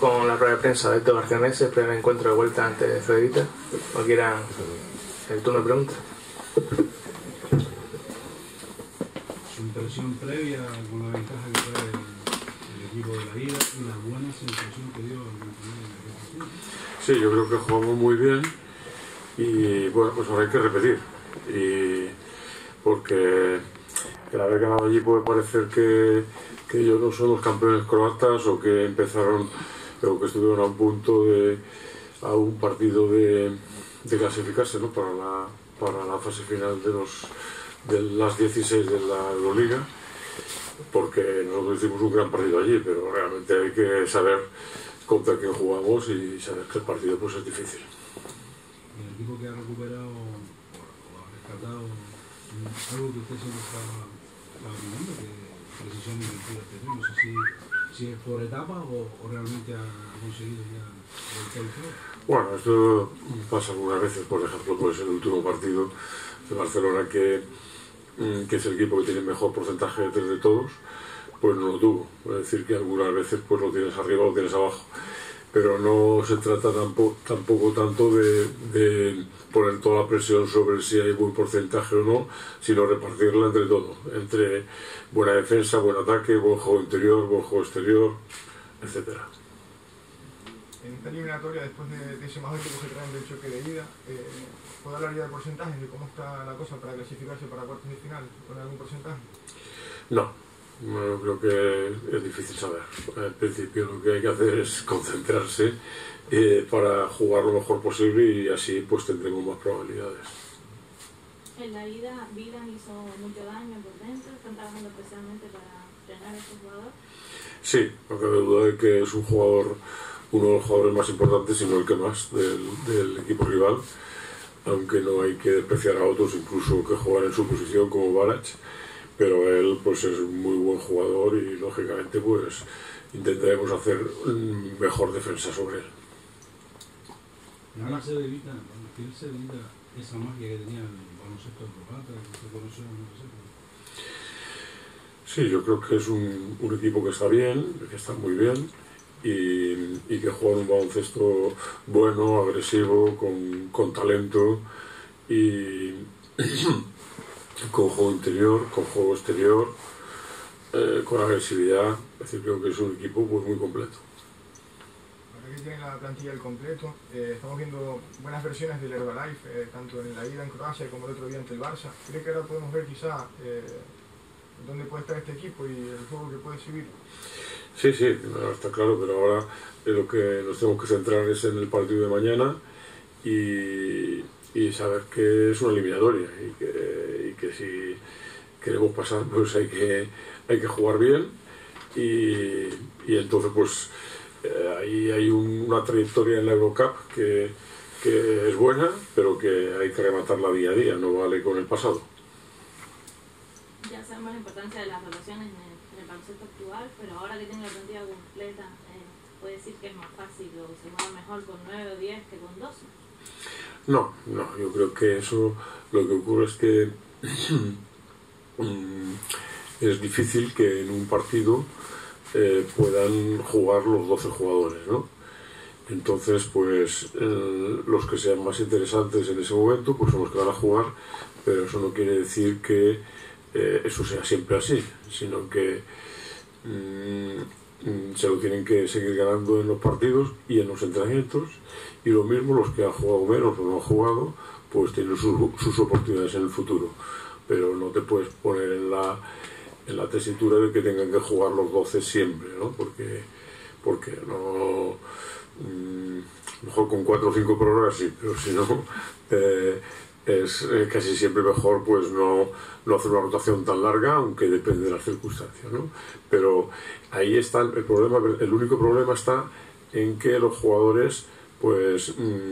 con la rueda de prensa de Héctor García, primer encuentro de vuelta ante Frederica. Cualquiera, el turno de preguntas. Su impresión previa con la ventaja que trae el equipo de la ida y la buena sensación que dio el campeonato. Sí, yo creo que jugamos muy bien y bueno, pues ahora hay que repetir. Y porque el haber ganado allí puede parecer que ellos no son los campeones croatas o que empezaron o que estuvieron a un punto a un partido de clasificarse, ¿no? para la fase final de las 16 de la Euroliga, porque nosotros hicimos un gran partido allí, pero realmente hay que saber contra quién jugamos y saber que el partido pues es difícil. El equipo que ha recuperado o ha rescatado algo que usted siempre estaba pidiendo, que precisión y lectura exterior, no sé si es por etapas o realmente ha conseguido ya el territorio. Bueno, esto pasa algunas veces, por ejemplo, pues el último partido de Barcelona que es el equipo que tiene mejor porcentaje de tres de todos, pues no lo tuvo. Es decir, que algunas veces pues lo tienes arriba o lo tienes abajo. Pero no se trata tampoco tanto de poner toda la presión sobre si hay buen porcentaje o no, sino repartirla entre todo, entre buena defensa, buen ataque, buen juego interior, buen juego exterior, etcétera. En esta eliminatoria, después de ese más 20 que se traen del choque de ida, ¿puedo hablar ya de porcentajes de cómo está la cosa para clasificarse para cuartos de final? ¿Con algún porcentaje? No. Bueno, creo que es difícil saber. En principio lo que hay que hacer es concentrarse para jugar lo mejor posible y así pues tendremos más probabilidades. En la ida, Vilan hizo mucho daño por dentro. ¿Están trabajando especialmente para frenar a este jugador? Sí, no cabe duda de que es un jugador, uno de los jugadores más importantes, si no el que más, del equipo rival, aunque no hay que despreciar a otros incluso que juegan en su posición como Barac. Pero él pues es un muy buen jugador y lógicamente pues intentaremos hacer mejor defensa sobre él. ¿Quién se evita esa magia que tenía el baloncesto croata, que se conoce en el baloncesto? Sí, yo creo que es un equipo que está bien, que está muy bien y que juega un baloncesto bueno, agresivo, con talento y con juego interior, con juego exterior, con agresividad. Es decir, creo que es un equipo pues, muy completo. Ahora que tienen la plantilla al completo, estamos viendo buenas versiones del Herbalife, tanto en la ida en Croacia como el otro día ante el Barça. ¿Cree que ahora podemos ver quizá dónde puede estar este equipo y el juego que puede exhibir? Sí, no, está claro, pero ahora lo que nos tenemos que centrar es en el partido de mañana y saber que es una eliminatoria y que si queremos pasar pues hay que jugar bien y entonces pues ahí hay una trayectoria en la Eurocup que es buena, pero que hay que rematarla día a día, no vale con el pasado. Ya sabemos la importancia de las rotaciones en el baloncesto actual, pero ahora que tiene la plantilla completa, ¿puede decir que es más fácil o se juega mejor con 9 o 10 que con 12? No, yo creo que eso lo que ocurre es que es difícil que en un partido puedan jugar los 12 jugadores, ¿no? Entonces, pues los que sean más interesantes en ese momento, pues son los que van a jugar, pero eso no quiere decir que eso sea siempre así, sino que se lo tienen que seguir ganando en los partidos y en los entrenamientos, y lo mismo los que han jugado menos o no han jugado pues tienen sus oportunidades en el futuro, pero no te puedes poner en la tesitura de que tengan que jugar los 12 siempre, ¿no? Porque no, mejor con 4 o 5 prórrogas sí, pero si no es casi siempre mejor pues no hacer una rotación tan larga, aunque depende de las circunstancias, ¿no? Pero ahí está el problema. El único problema está en que los jugadores pues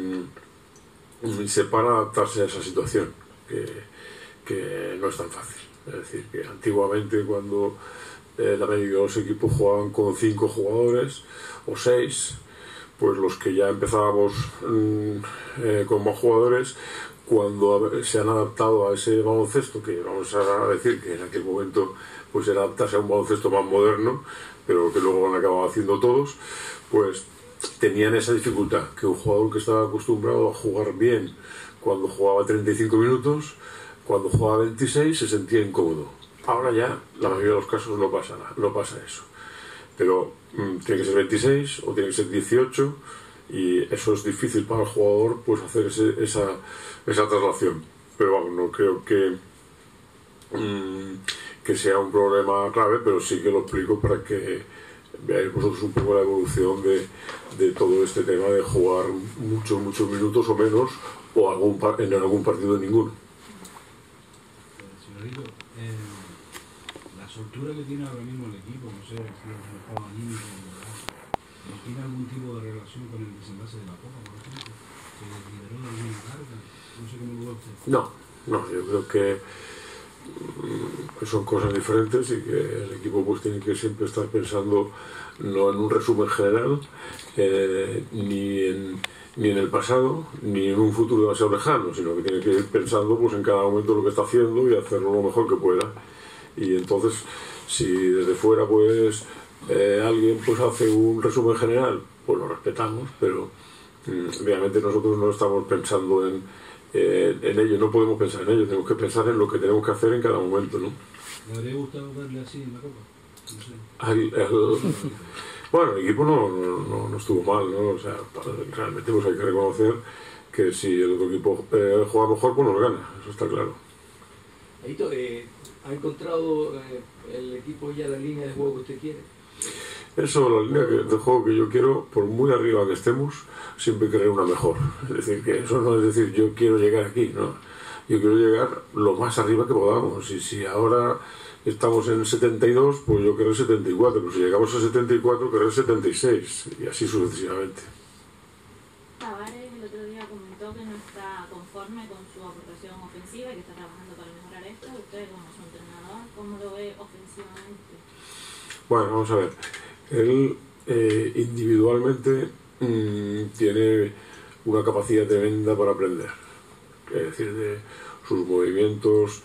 sepan adaptarse a esa situación, que no es tan fácil. Es decir, que antiguamente cuando la mayoría de los equipos jugaban con 5 jugadores o 6, pues los que ya empezábamos con más jugadores, cuando se han adaptado a ese baloncesto, que vamos a decir que en aquel momento pues era adaptarse a un baloncesto más moderno, pero que luego han acabado haciendo todos, pues tenían esa dificultad, que un jugador que estaba acostumbrado a jugar bien cuando jugaba 35 minutos, cuando jugaba 26 se sentía incómodo. Ahora ya, la mayoría de los casos no pasa eso. Pero tiene que ser 26 o tiene que ser 18 y eso es difícil para el jugador pues hacer esa traslación. Pero vamos, no creo que sea un problema grave, pero sí que lo explico para que veáis vosotros un poco la evolución de todo este tema de jugar muchos minutos o menos o en algún partido ninguno. Señorito, la soltura que tiene ahora mismo el equipo, no sé si es un estado anímico, ¿no tiene algún tipo de relación con el desenlace de la Copa, por ejemplo? ¿Se liberó de alguna carga? No sé cómo lo ve usted. No, yo creo que son cosas diferentes y que el equipo pues tiene que siempre estar pensando no en un resumen general, ni en el pasado, ni en un futuro demasiado lejano, sino que tiene que ir pensando pues en cada momento lo que está haciendo y hacerlo lo mejor que pueda. Y entonces, si desde fuera pues alguien pues hace un resumen general, pues lo respetamos, pero realmente nosotros no estamos pensando en ello, no podemos pensar en ello, tenemos que pensar en lo que tenemos que hacer en cada momento, ¿no? ¿Le habría gustado verle así en la Copa? No sé. Bueno, el equipo no estuvo mal, ¿no? O sea, realmente pues hay que reconocer que si el otro equipo juega mejor, pues nos gana, eso está claro. Aito, ¿ha encontrado el equipo ya la línea de juego que usted quiere? Eso, la línea de juego que yo quiero, por muy arriba que estemos, siempre querer una mejor. Es decir, que eso no es decir yo quiero llegar aquí, ¿no? Yo quiero llegar lo más arriba que podamos. Y si ahora estamos en 72, pues yo querré 74. Pero si llegamos a 74, querré 76. Y así sucesivamente. Tavares el otro día comentó que no está conforme con su aportación ofensiva y que está trabajando para mejorar esto. Usted, como su entrenador, ¿cómo lo ve ofensivamente? Bueno, vamos a ver. Él individualmente tiene una capacidad tremenda para aprender. Es decir, de sus movimientos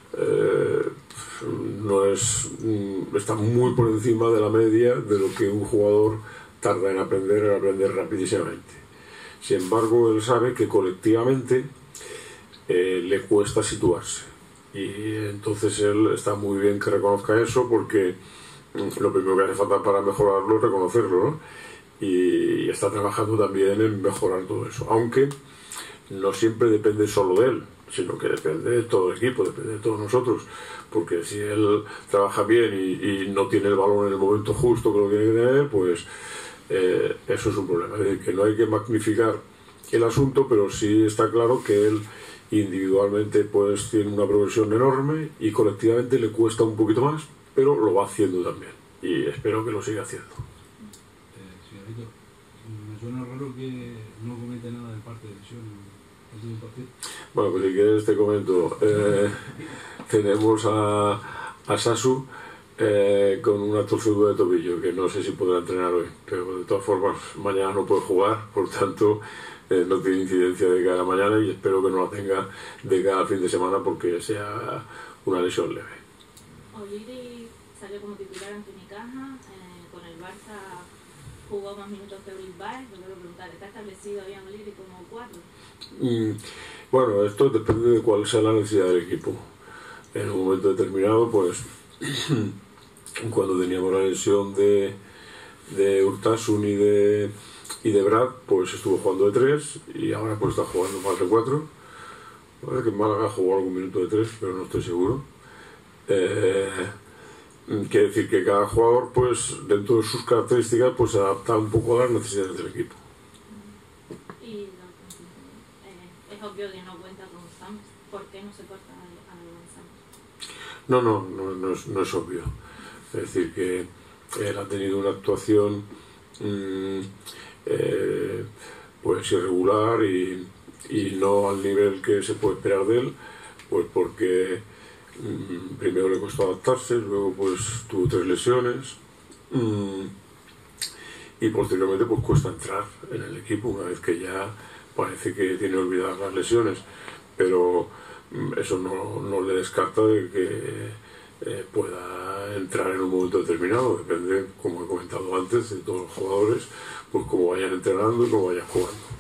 está muy por encima de la media de lo que un jugador tarda en aprender rapidísimamente. Sin embargo, él sabe que colectivamente le cuesta situarse. Y entonces él está muy bien que reconozca eso, porque lo primero que hace falta para mejorarlo es reconocerlo, ¿no? Y está trabajando también en mejorar todo eso, aunque no siempre depende solo de él, sino que depende de todo el equipo, depende de todos nosotros, porque si él trabaja bien y no tiene el balón en el momento justo que lo tiene que tener, pues eso es un problema. Es decir, que no hay que magnificar el asunto, pero sí está claro que él individualmente pues tiene una progresión enorme y colectivamente le cuesta un poquito más, pero lo va haciendo también y espero que lo siga haciendo. Señorito, me suena raro que no comente nada del parte de lesión antes del partido. Bueno, pues si quieres te comento. Tenemos a Sasu con una torcedura de tobillo que no sé si podrá entrenar hoy, pero de todas formas mañana no puede jugar, por tanto no tiene incidencia de cara a mañana y espero que no la tenga de cara al fin de semana porque sea una lesión leve. O'Leary salió como titular ante Unicaja, con el Barça jugó más minutos que Bilbao. Yo quiero preguntar, ¿está establecido bien O'Leary como 4? Bueno, esto depende de cuál sea la necesidad del equipo. En un momento determinado, pues cuando teníamos la lesión de Urtasun y de Brad, pues estuvo jugando de 3 y ahora pues está jugando más de 4. Parece que en Málaga jugó algún minuto de 3, pero no estoy seguro. Quiere decir que cada jugador, pues dentro de sus características, pues se adapta un poco a las necesidades del equipo. Y es obvio que no cuenta con Sams. ¿Por qué no se corta a Sams? No es obvio. Es decir, que él ha tenido una actuación pues irregular y no al nivel que se puede esperar de él, pues porque primero le costó adaptarse, luego pues tuvo 3 lesiones y posteriormente pues cuesta entrar en el equipo una vez que ya parece que tiene olvidadas las lesiones, pero eso no le descarta de que pueda entrar en un momento determinado. Depende, como he comentado antes, de todos los jugadores, pues cómo vayan entrenando y cómo vayan jugando.